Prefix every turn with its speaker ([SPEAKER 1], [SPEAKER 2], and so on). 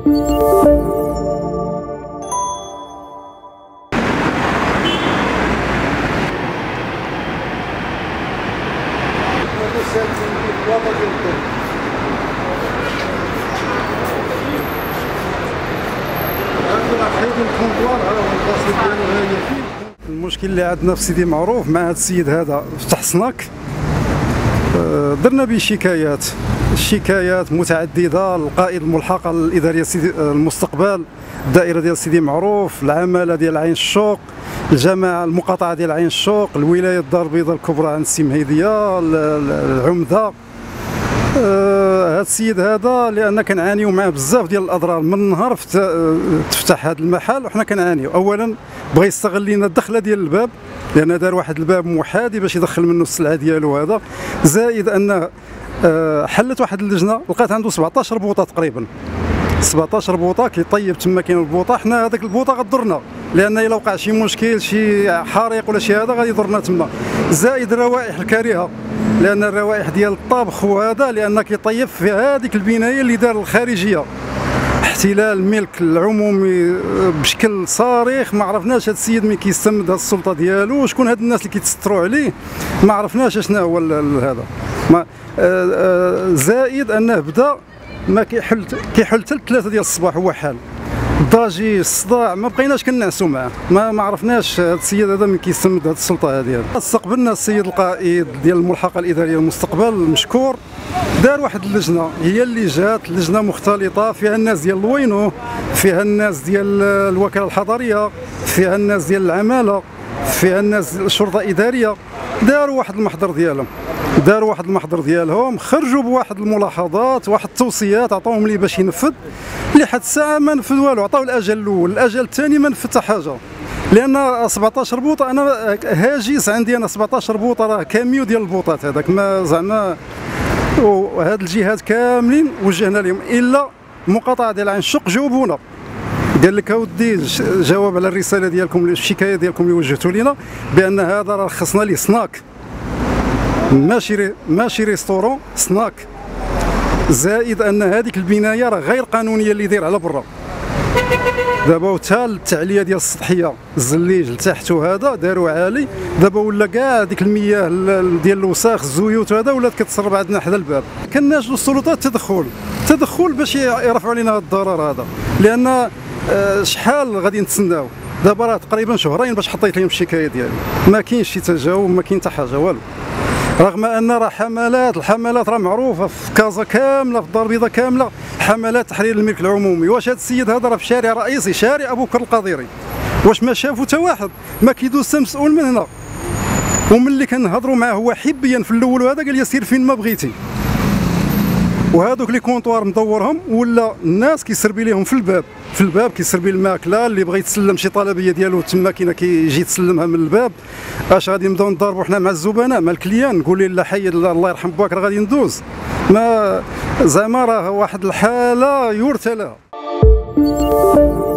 [SPEAKER 1] المشكل اللي عندنا في سيدي معروف مع هذا السيد هذا فتح صناك، درنا به شكايات متعدده. القائد الملحقه الاداريه المستقبل، الدائره ديال سيدي معروف، العماله ديال عين الشوق، الجماعه المقاطعه ديال عين الشوق، الولايه الدار البيضاء الكبرى عند السي مهيديه، العمده. هذا السيد هذا لان كنعانيو معاه بزاف ديال الاضرار من نهار تفتح هذا المحل، وحنا كنعانيو. اولا بغى يستغل لنا الدخله ديال الباب، لان دار واحد الباب محاذي باش يدخل منه السلعه ديالو هذا. زائد ان حلت واحد اللجنه، لقات عنده 17 بوطه تقريبا، 17 بوطه كيطيب تما. كاين البوطه، حنا هذاك البوطه غضرنا، لان الا وقع شي مشكل شي حريق ولا شي هذا غادي يضرنا تما. زائد الروائح الكريهه، لان الروائح ديال الطبخ وهذا، لان كيطيب في هذيك البنايه اللي دار الخارجيه. احتلال الملك العمومي بشكل صارخ. ما عرفناش هذا السيد ملي كيستمد هذه السلطه ديالو، وشكون هاد الناس اللي كيتستروا عليه، ما عرفناش شنو هو هذا. زائد انه بدا ما كيحل حتى 3 ديال الصباح هو حال الضجيج الصداع، ما بقيناش كنعسوا معاه. ما عرفناش هذا السيد هذا من كيستمد هذه السلطه هذه. استقبلنا السيد القائد ديال الملحقه الاداريه المستقبل مشكور، دار واحد اللجنه، هي اللي جات لجنه مختلطه فيها الناس ديال الوينو، فيها الناس ديال الوكاله الحضريه، فيها الناس ديال العماله، فيها الناس الشرطه الاداريه. داروا واحد المحضر ديالهم، خرجوا بواحد الملاحظات، واحد التوصيات عطاوهم ليه باش ينفذ. لحد الساعه ما نفذ والو. عطاو الاجل الاول، الاجل الثاني ما نفذ حتى حاجه. لان 17 بوطه انا هاجس عندي، انا 17 بوطه راه كاميو ديال البوطات هذاك، ما زعما. وهاد الجهات كاملين وجهنا لهم، الا المقاطعه ديال عين الشوق جاوبونا، قال لك اودي جواب على الرساله ديالكم، الشكايه ديالكم اللي وجهتوا لنا، بان هذا راه خصنا ليه صناك، ماشي ريستورون، صناك. زائد ان هذيك البنايه راه غير قانونيه اللي داير على برا. دابا وتا التعليه ديال السطحيه، الزليج لتحت وهذا داروا عالي، دابا ولا كاع ديك المياه ديال الوساخ الزيوت هذا ولات كتسرب عندنا حدا الباب. كناشدوا السلطات تدخل باش يرفعوا علينا هذا الضرر هذا، لان شحال غادي نتسناو؟ دابا راه تقريبا شهرين باش حطيت لهم الشكايه ديالي، ما كاينش شي تجاوب، ما كاين حتى حاجه والو. رغم ان راه الحملات راه معروفه في كازا كامله، في الدار البيضاء كامله، حملات تحرير الملك العمومي. واش هذا السيد هذا راه في شارع رئيسي، شارع ابو بكر القادري، واش ما شافوا حتى واحد؟ ما كيدوز حتى مسؤول من هنا. وملي كنهضروا معاه هو حبيا في الاول وهذا قال لي سير فين ما بغيتي. وهذوك لي كونطوار مدورهم، ولا الناس كيسربي لهم في الباب كيسربي الماكله. اللي بغى يتسلم شي طلبيه ديالو تما كاينه كيجي يتسلمها من الباب. اش غادي نبداو نضربوا حنا مع الزبناء، مع الكليان؟ نقول لي لا حي الله يرحم باك راه غادي ندوز. ما زعما راه واحد الحاله يرثى لها.